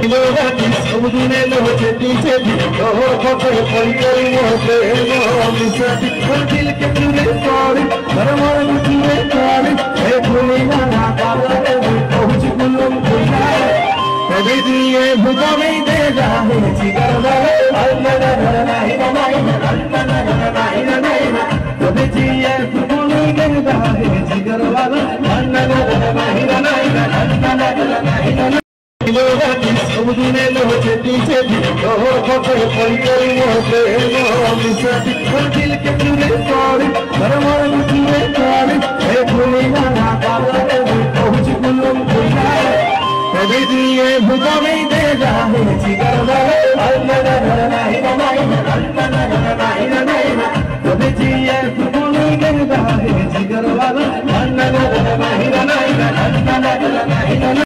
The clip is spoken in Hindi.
सबुदिने लोचे पीछे तोहर खोटे पड़ी गई मोहते मिसाती दिल के चूरे तोड़ी बरमर मुझे तोड़ी हे भूली ना काला रे पहुंच गुलम खुला कभी दिए भुजा में दे जाए जिगर वाले अल्लाह नहीं कभी दिए भुजा में दे जाए जिगर वाले अल्लाह नहीं सबुदिने लोचे पीछे तोहर खोटे पड़ी गई मोहते मिसाती दिल के चूरे तोड़ी बरमर मुझे तोड़ी हे भूली ना काला रे पहुंच गुलम खुला कभी दिए भुजा में दे जाए जिगर वाले अल्लाह नहीं कभी दिए भुजा में दे जाए जिगर वाले अल्लाह नहीं